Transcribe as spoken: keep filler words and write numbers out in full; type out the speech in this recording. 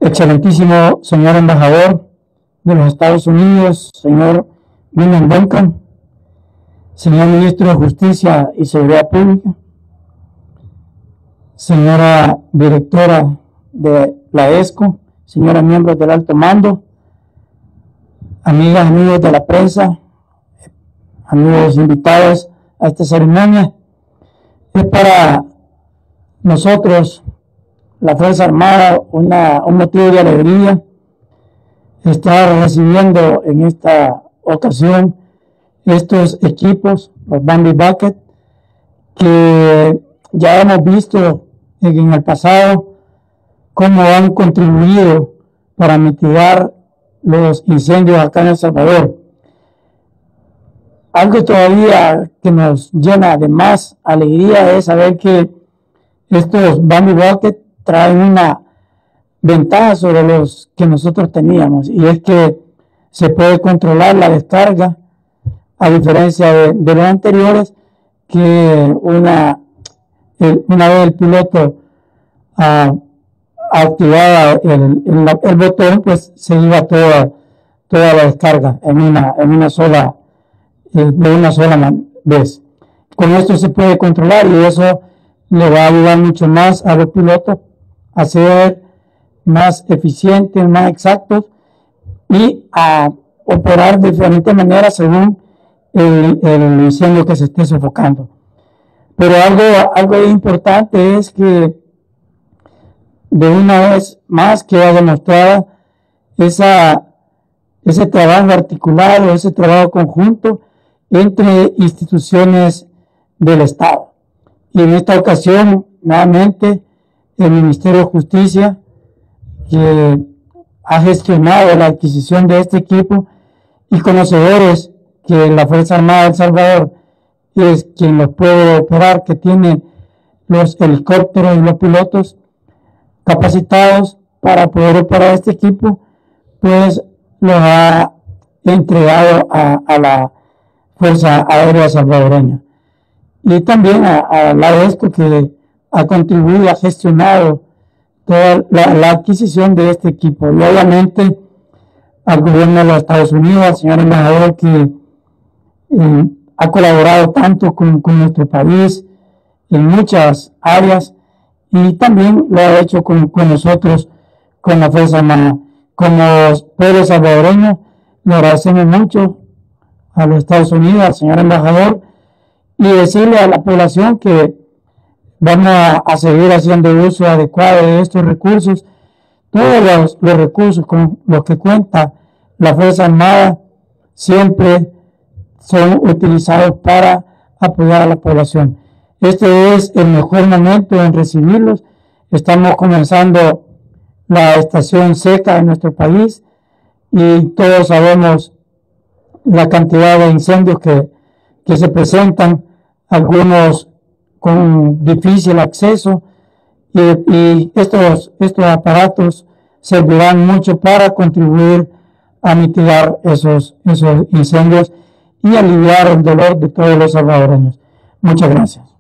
Excelentísimo señor embajador de los Estados Unidos, señor William Duncan, señor ministro de Justicia y Seguridad Pública, señora directora de la ESCO, señoras miembros del alto mando, amigas, amigos de la prensa, amigos invitados a esta ceremonia. Es para nosotros, la Fuerza Armada, una, un motivo de alegría estar recibiendo en esta ocasión estos equipos, los Bambi Bucket, que ya hemos visto en el pasado cómo han contribuido para mitigar los incendios acá en El Salvador. Algo todavía que nos llena de más alegría es saber que estos Bambi Bucket traen una ventaja sobre los que nosotros teníamos, y es que se puede controlar la descarga, a diferencia de, de los anteriores, que una, el, una vez el piloto uh, activaba el, el, el botón, pues se iba toda, toda la descarga en una, en una sola, eh, de una sola vez. Con esto se puede controlar, y eso le va a ayudar mucho más a los pilotos a ser más eficientes, más exactos, y a operar de diferentes maneras según el, el incendio que se esté sofocando. Pero algo, algo importante es que de una vez más queda demostrada esa, ese trabajo articulado, ese trabajo conjunto entre instituciones del Estado. Y en esta ocasión, nuevamente, el Ministerio de Justicia, que ha gestionado la adquisición de este equipo, y conocedores que la Fuerza Armada de El Salvador es quien los puede operar, que tiene los helicópteros y los pilotos capacitados para poder operar este equipo, pues los ha entregado a, a la Fuerza Aérea Salvadoreña. Y también a, a la ESCO, que ha contribuido, ha gestionado toda la, la adquisición de este equipo. Y obviamente al gobierno de los Estados Unidos, al señor embajador, que eh, ha colaborado tanto con, con nuestro país en muchas áreas, y también lo ha hecho con, con nosotros, con la Fuerza Armada. Como pueblo salvadoreño, le agradecemos mucho a los Estados Unidos, al señor embajador, y decirle a la población que vamos a, a seguir haciendo uso adecuado de estos recursos. Todos los, los recursos con los que cuenta la Fuerza Armada siempre son utilizados para apoyar a la población. Este es el mejor momento en recibirlos. Estamos comenzando la estación seca en nuestro país, y todos sabemos la cantidad de incendios que, que se presentan, algunos con difícil acceso, y, y estos, estos aparatos servirán mucho para contribuir a mitigar esos, esos incendios y aliviar el dolor de todos los salvadoreños. Muchas gracias.